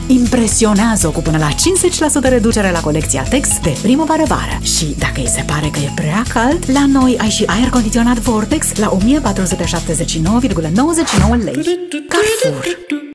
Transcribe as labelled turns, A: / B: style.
A: Impresionează-o cu până la 50% reducere la colecția Tex de primăvară-vară. Și dacă îi se pare că e prea cald, la noi ai și aer condiționat Vortex la 1479,99 lei. Carrefour.